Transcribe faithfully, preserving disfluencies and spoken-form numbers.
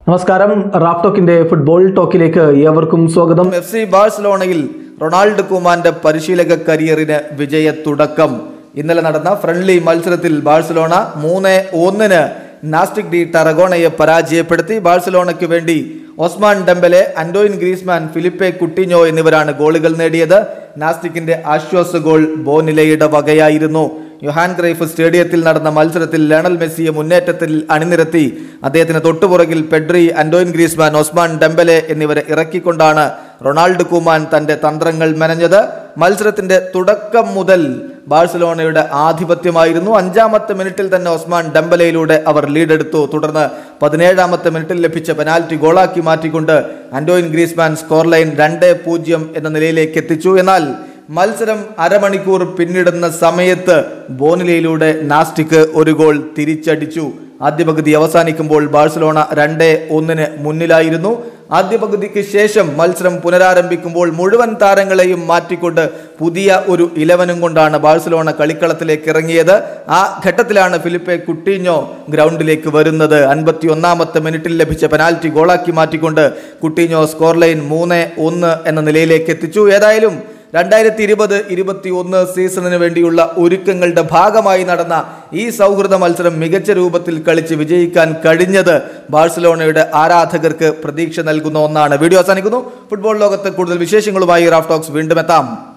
നമസ്കാരം Raf ടോക്കിന്റെ football ടോക്കിലേക്ക് ഏവർക്കും സ്വാഗതം. എഫ് സി ബാഴ്സലോണയിൽ റൊണാൾഡ് കുമാന്റെ പരിശീലക കരിയറിന് വിജയ തുടക്കം. ഇന്നലെ നടന്ന ഫ്രണ്ട്ലി മത്സരത്തിൽ ബാഴ്സലോണ മൂന്ന് ഒന്നിന് നാസ്റ്റിക് ഡി ടറഗോണയെ പരാജയപ്പെടുത്തി. ബാഴ്സലോണയ്ക്ക് വേണ്ടി Ousmane Dembele, Antoine Griezmann, Philippe Coutinho എന്നിവരാണ് ഗോളുകൾ നേടിയത്. നാസ്റ്റിക്കിന്റെ ആശ്വാസ ഗോൾ ബോനിലയുടെ വകയായിരുന്നു. യോഹാൻ ക്രൈഫ് സ്റ്റേഡിയത്തിൽ നടന്ന മത്സരത്തിൽ ലയണൽ മെസ്സിയെ മുന്നേറ്റത്തിൽ അണിനിരത്തി അദ്ദേഹത്തിന് തൊട്ടുപുറകിൽ Pedri, Antoine Griezmann, Ousmane Dembele എന്നിവരെ ഇറക്കിക്കൊണ്ടാണ് റൊണാൾഡ് കുമാൻ തന്റെ തന്ത്രങ്ങൾ മെനഞ്ഞത്. മത്സരത്തിന്റെ തുടക്കം മുതൽ ബാഴ്സലോണയുടെ ആധിപത്യമായിരുന്നു. അഞ്ചാമത്തെ മിനിറ്റിൽ തന്നെ ഒസ്മാൻ ഡെംബലയിലൂടെ അവർ ലീഡെടുത്തു. തുടർന്ന് പതിനേഴാമത്തെ മിനിറ്റിൽ ലഭിച്ച പെനാൽറ്റി ഗോളാക്കി മാറ്റിക്കൊണ്ട് അന്റോയിൻ ഗ്രീസ്മാൻ സ്കോർ ലൈൻ രണ്ട് പൂജ്യം എന്ന നിലയിലേക്ക് എത്തിച്ചു. എന്നാൽ മത്സരം അരമണിക്കൂർ പിന്നിടുന്ന സമയത്ത് ബോനിലയിലൂടെ നാസ്റ്റിക് ഒരു ഗോൾ തിരിച്ചടിച്ചു. ആദ്യ പകുതി അവസാനിക്കുമ്പോൾ ബാഴ്സലോണ രണ്ട് ഒന്നിന് മുന്നിലായിരുന്നു. ആദ്യ പകുതിക്ക് ശേഷം മത്സരം പുനരാരംഭിക്കുമ്പോൾ മുഴുവൻ താരങ്ങളെയും മാറ്റിക്കൊണ്ട് പുതിയ ഒരു ഇലവനും കൊണ്ടാണ് ബാഴ്സലോണ കളിക്കളത്തിലേക്ക് ഇറങ്ങിയത്. ആ ഘട്ടത്തിലാണ് ഫിലിപ്പെ കുട്ടിഞ്ഞോ ഗ്രൗണ്ടിലേക്ക് വരുന്നത്. അൻപത്തി ഒന്നാമത്തെ മിനിറ്റിൽ ലഭിച്ച പെനാൽറ്റി ഗോളാക്കി മാറ്റിക്കൊണ്ട് കുട്ടിഞ്ഞോ സ്കോർ ലൈൻ മൂന്ന് ഒന്ന് എന്ന നിലയിലേക്ക് എത്തിച്ചു. ഏതായാലും രണ്ടായിരത്തി ഇരുപത് ഇരുപത്തി ഒന്ന് സീസണിന് വേണ്ടിയുള്ള ഒരുക്കങ്ങളുടെ ഭാഗമായി നടന്ന ഈ സൗഹൃദ മത്സരം മികച്ച രൂപത്തിൽ കളിച്ച് വിജയിക്കാൻ കഴിഞ്ഞത് ബാഴ്സലോണയുടെ ആരാധകർക്ക് പ്രതീക്ഷ നൽകുന്ന ഒന്നാണ്. വീഡിയോ അവസാനിക്കുന്നു. ഫുട്ബോൾ ലോകത്ത് കൂടുതൽ വിശേഷങ്ങളുമായി റാഫ് ടോക്സ് വീണ്ടും എത്താം.